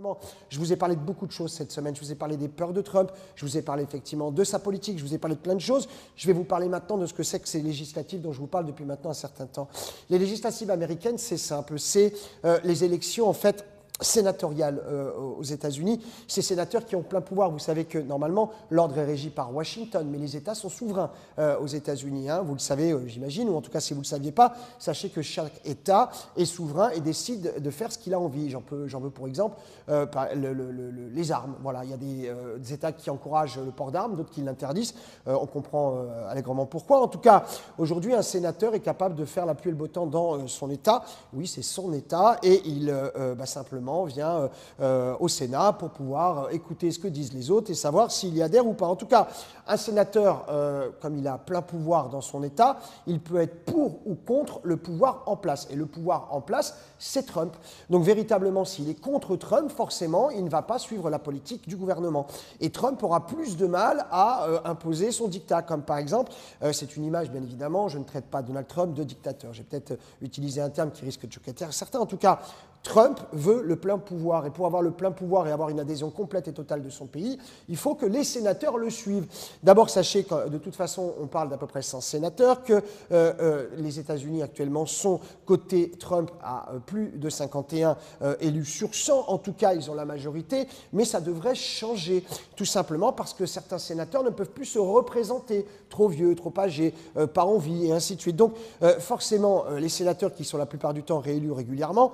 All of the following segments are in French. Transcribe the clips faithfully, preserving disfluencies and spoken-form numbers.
simplement, je vous ai parlé de beaucoup de choses cette semaine. Je vous ai parlé des peurs de Trump, je vous ai parlé effectivement de sa politique, je vous ai parlé de plein de choses. Je vais vous parler maintenant de ce que c'est que ces législatives dont je vous parle depuis maintenant un certain temps. Les législatives américaines, c'est simple, c'est euh, les élections en fait sénatoriales euh, aux États-Unis. Ces sénateurs qui ont plein pouvoir. Vous savez que normalement, l'ordre est régi par Washington, mais les États sont souverains euh, aux États-Unis. Hein. Vous le savez, euh, j'imagine, ou en tout cas, si vous ne le saviez pas, sachez que chaque État est souverain et décide de faire ce qu'il a envie. J'en peux, j'en veux pour exemple euh, le, le, le, les armes. Voilà, il y a des, euh, des États qui encouragent le port d'armes, d'autres qui l'interdisent. Euh, on comprend euh, allègrement pourquoi. En tout cas, aujourd'hui, un sénateur est capable de faire la pluie et le beau temps dans euh, son État. Oui, c'est son État, et il euh, bah, simplement vient euh, au Sénat pour pouvoir écouter ce que disent les autres et savoir s'il y adhère ou pas. En tout cas, un sénateur, euh, comme il a plein pouvoir dans son État, il peut être pour ou contre le pouvoir en place. Et le pouvoir en place, c'est Trump. Donc véritablement, s'il est contre Trump, forcément, il ne va pas suivre la politique du gouvernement. Et Trump aura plus de mal à euh, imposer son diktat. Comme par exemple, euh, c'est une image, bien évidemment, je ne traite pas Donald Trump de dictateur. J'ai peut-être utilisé un terme qui risque de choquer certains. En tout cas, Trump veut le plein pouvoir, et pour avoir le plein pouvoir et avoir une adhésion complète et totale de son pays, il faut que les sénateurs le suivent. D'abord, sachez que de toute façon, on parle d'à peu près cent sénateurs, que euh, euh, les États-Unis actuellement sont côté Trump à euh, plus de cinquante et un euh, élus sur cent. En tout cas, ils ont la majorité, mais ça devrait changer, tout simplement parce que certains sénateurs ne peuvent plus se représenter, trop vieux, trop âgés, euh, pas en vie, et ainsi de suite. Donc, euh, forcément, euh, les sénateurs qui sont la plupart du temps réélus régulièrement,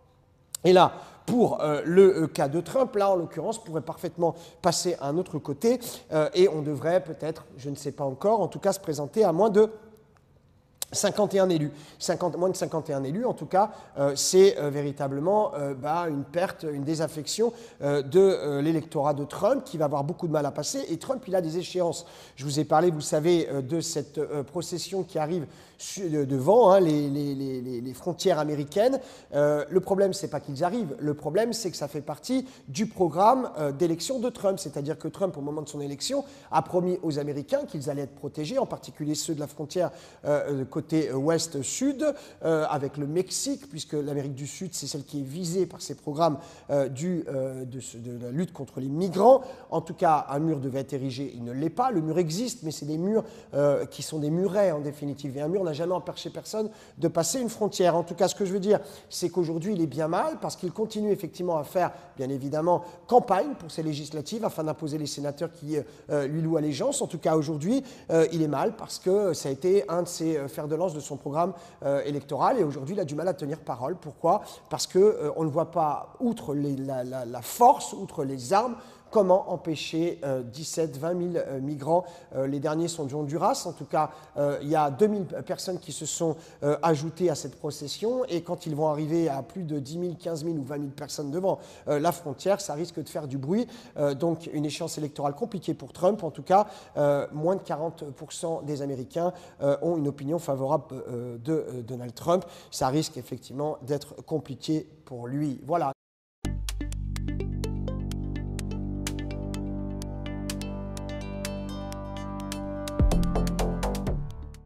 et là, pour euh, le euh, cas de Trump, là en l'occurrence, pourrait parfaitement passer à un autre côté euh, et on devrait peut-être, je ne sais pas encore, en tout cas se présenter à moins de cinquante et un élus. cinquante, moins de cinquante et un élus, en tout cas, euh, c'est euh, véritablement euh, bah, une perte, une désaffection euh, de euh, l'électorat de Trump qui va avoir beaucoup de mal à passer. Et Trump, il a des échéances. Je vous ai parlé, vous savez, euh, de cette euh, procession qui arrive de, devant hein, les, les, les, les frontières américaines. Euh, le problème, c'est pas qu'ils arrivent. Le problème, c'est que ça fait partie du programme euh, d'élection de Trump. C'est-à-dire que Trump, au moment de son élection, a promis aux Américains qu'ils allaient être protégés, en particulier ceux de la frontière euh, côté ouest-sud, euh, avec le Mexique, puisque l'Amérique du Sud, c'est celle qui est visée par ces programmes euh, du, euh, de, de la lutte contre les migrants. En tout cas, un mur devait être érigé, il ne l'est pas. Le mur existe, mais c'est des murs euh, qui sont des murets, en définitive. Et un mur n'a jamais empêché personne de passer une frontière. En tout cas, ce que je veux dire, c'est qu'aujourd'hui, il est bien mal, parce qu'il continue effectivement à faire, bien évidemment, campagne pour ces législatives, afin d'imposer les sénateurs qui euh, lui louent allégeance. En tout cas, aujourd'hui, euh, il est mal, parce que ça a été un de ses euh, fers de lance de son programme euh, électoral, et aujourd'hui il a du mal à tenir parole. Pourquoi? Parce qu'on euh, ne voit pas, outre les, la, la, la force, outre les armes, comment empêcher euh, dix-sept à vingt mille euh, migrants. Euh, les derniers sont du Honduras. En tout cas, euh, il y a deux mille personnes qui se sont euh, ajoutées à cette procession. Et quand ils vont arriver à plus de dix mille, quinze mille ou vingt mille personnes devant euh, la frontière, ça risque de faire du bruit. Euh, donc, une échéance électorale compliquée pour Trump. En tout cas, euh, moins de quarante pour cent des Américains euh, ont une opinion favorable euh, de euh, Donald Trump. Ça risque effectivement d'être compliqué pour lui. Voilà.